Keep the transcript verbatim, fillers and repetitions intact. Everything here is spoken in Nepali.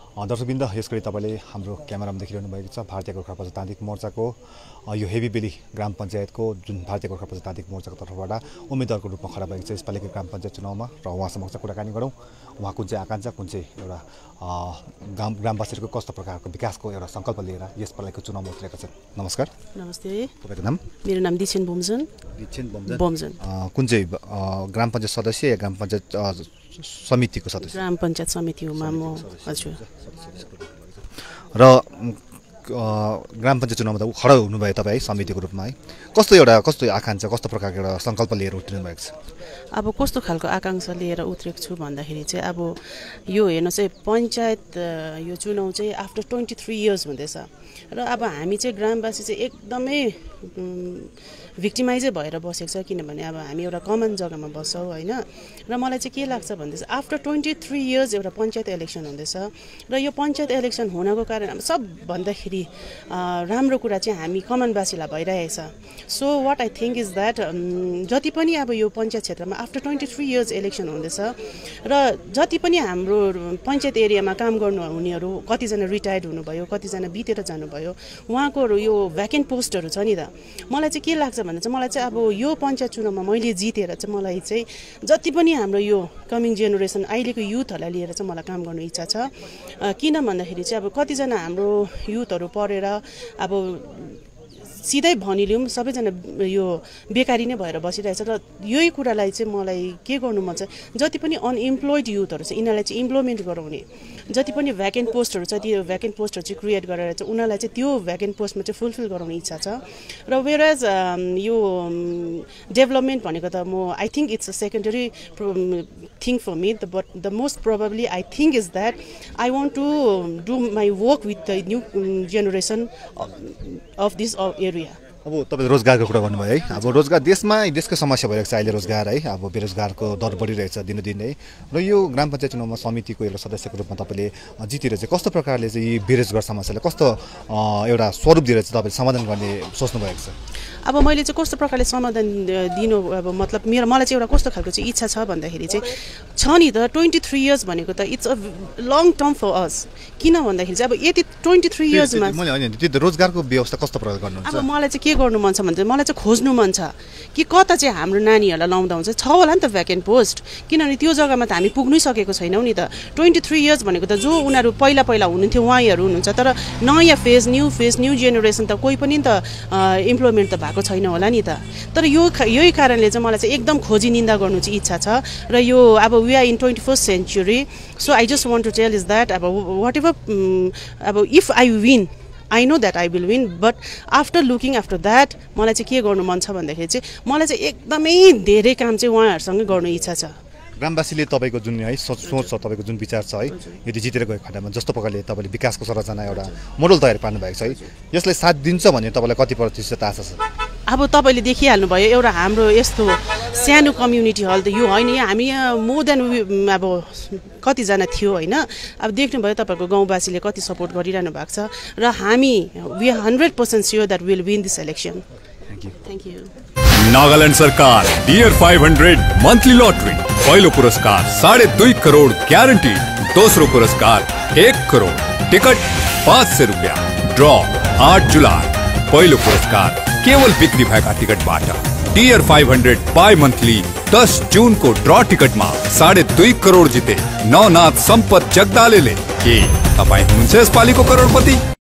दर्शकबिन्द यसगरी तपाईले हाम्रो क्यामेरामा देखिरहनु भएको छ भारतीय गोर्खा प्रजातान्त्रिक मोर्चाको यो हेभी बेली ग्राम पञ्चायतको जुन भारतीय गोर्खा प्रजातान्त्रिक मोर्चाको तर्फबाट उम्मेदवारको रूपमा खडा भएको छ यसपालिको ग्राम पञ्चायत चुनावमा र उहाँ समक्ष कुराकानी गरौँ। उहाँ कुन चाहिँ आकांक्षा कुन चाहिँ एउटा गाउँ ग्रामवासीहरूको कस्तो प्रकारको विकासको एउटा सङ्कल्प लिएर यसपालिको चुनावमा उत्रेका छन्। नमस्कार। नमस्ते। तपाईको नाम? मेरो नाम दिछेन बोमजन। दिछेन बोमजन। बोमजन। कुन चाहिँ ग्राम पञ्चायत सदस्य या ग्राम पञ्चायत समितिको सदस्य? ग्राम पञ्चायत समितिमा म हजुर। र ग्राम पञ्चायत चुनावमा त खडा हुनुभयो तपाईँ है समितिको रूपमा है। कस्तो एउटा कस्तो आकांक्षा कस्तो प्रकारको एउटा सङ्कल्प लिएर उठ्नु भएको छ? अब कस्तो खालको आकांक्षा लिएर उत्रेको छु भन्दाखेरि चाहिँ अब यो हेर्नु चाहिँ पञ्चायत यो चुनाव चाहिँ आफ्टर ट्वेन्टी थ्री इयर्स हुँदैछ र अब हामी चाहिँ ग्रामवासी चाहिँ एकदमै भिक्टिमाइजै भएर बसेको छ। किनभने अब हामी एउटा कमन जग्गामा बस्छौँ होइन। र मलाई चाहिँ के लाग्छ भन्दैछ आफ्टर ट्वेन्टी थ्री इयर्स एउटा पञ्चायत इलेक्सन हुँदैछ र यो पञ्चायत इलेक्सन हुनको कारण अब सबभन्दाखेरि राम्रो कुरा चाहिँ हामी कमनवासीलाई भइरहेछ। So what I think is that जति पनि अब यो पञ्चायत क्षेत्रमा after twenty three years election हुँदैछ र जति पनि हाम्रो पञ्चायत एरियामा काम गर्नु हुनेहरू कतिजना रिटायर्ड हुनुभयो कतिजना बितेर जानुभयो उहाँको यो भ्याकेन्ट पोस्टहरू छ नि त। मलाई चाहिँ के लाग्छ भने चाहिँ मलाई चाहिँ अब यो पञ्चायत चुनावमा मैले जितेर चाहिँ मलाई चाहिँ जति पनि हाम्रो यो कमिङ जेनेरेसन अहिलेको युथहरूलाई लिएर चाहिँ मलाई काम गर्नु इच्छा छ। किन भन्दाखेरि चाहिँ अब कतिजना हाम्रो युथहरू पढेर अब सिधै भनिलिउँ सबैजना यो बेकारी नै भएर बसिरहेछ र यही कुरालाई चाहिँ मलाई के गर्नु मन छ जति पनि अनइम्प्लोइड युथहरू छ यिनीहरूलाई चाहिँ इम्प्लोइमेन्ट गराउने जति पनि भ्याकेन्ट पोस्टहरू छ त्यो भ्याकेन्ट पोस्टहरू चाहिँ क्रिएट गरेर चाहिँ उनीहरूलाई चाहिँ त्यो भ्याकेन्ट पोस्टमा चाहिँ फुलफिल गराउने इच्छा छ। र वेयरएज यो डेभलपमेन्ट भनेको त म I think it's a secondary thing for me the but the most probably I think is that I want to do my work with the new generation of this area. अब तपाईले रोजगारको कुरा गर्नुभयो है। अब रोजगार देशमा देशको समस्या भइरहेको छ अहिले रोजगार है। अब बेरोजगारको दर बढिरहेछ दिनदिन है। र यो ग्राम पञ्चायत चुनावमा समितिको एउटा सदस्यको रूपमा तपाईँले जितेर चाहिँ कस्तो प्रकारले चाहिँ यी बेरोजगार समस्यालाई कस्तो एउटा स्वरूप दिएर चाहिँ तपाईँले समाधान गर्ने सोच्नु भएको छ? अब मैले चाहिँ कस्तो प्रकारले समाधान दिनु अब मतलब मेरो मलाई चाहिँ एउटा कस्तो खालको चाहिँ इच्छा छ भन्दाखेरि चाहिँ छ नि त ट्वेन्टी थ्री इयर्स भनेको त it's a long term for us. किन भन्दाखेरि चाहिँ अब यति ट्वेन्टी थ्री इयर्समा त्यो रोजगारको व्यवस्था कस्तो प्रकार गर्नुहुन्छ? अब मलाई चाहिँ के गर्नु मन छ भने मलाई चाहिँ खोज्नु मन छ कि कता चाहिँ हाम्रो नानीहरूलाई लाउँदा हुन्छ छ होला नि त भ्याकेन्ट पोस्ट। किनभने त्यो जग्गामा त हामी पुग्नै सकेको छैनौँ नि त। ट्वेन्टी थ्री इयर्स भनेको त जो उनीहरू पहिला पहिला हुनुहुन्थ्यो उहाँहरू हुनुहुन्छ तर नयाँ phase new phase new generation त कोही पनि त इम्प्लोइमेन्ट त भएको छैन होला नि त। तर यो यही कारणले चाहिँ मलाई चाहिँ एकदम खोजी निन्दा गर्नु चाहिँ इच्छा छ। र यो अब we are in twenty first century so I just want to tell is that अब वाट एभर अब if I win I know that I will win but after looking after that मलाई चाहिँ के गर्नु मन छ भन्दाखेरि चाहिँ मलाई चाहिँ एकदमै धेरै काम चाहिँ उहाँहरूसँगै गर्नु इच्छा छ। ग्रामवासीले तपाईँको जुन है सोच छ तपाईँको जुन विचार छ है यदि जितेर गएको खण्डमा जस्तो प्रकारले तपाईँले विकासको संरचना एउटा मोडल तयार पार्नु भएको छ है यसले साथ दिन्छ भने तपाईँलाई कति प्रतिशत आशा छ? अब तपाईँले देखिहाल्नु भयो एउटा हाम्रो यस्तो सानो कम्युनिटी हल त यो होइन हामी यहाँ मोर देन अब कतिजना थियो होइन। अब देख्नुभयो तपाईँको गाउँवासीले कति सपोर्ट गरिरहनु भएको छ र हामी we are hundred percent sure that will win this election. Thank you. Thank you. Nagaland सरकार dear five hundred monthly lottery पहिलो पुरस्कार साढ़े दुई करोड़ ग्यारंटी दोस्रो पुरस्कार एक करोड़ टिकट पाँच सौ रुपया ड्रॉ आठ जुलाई पहिलो पुरस्कार केवल बिक्री भएका टिकटबाट dear five hundred bimonthly दस जून को ड्रॉ टिकट में साढ़े दुई करोड़ जिते नवनाथ सम्पत जगदाले के तपाईं हुनुहुन्छ यसपालिको करोडपति?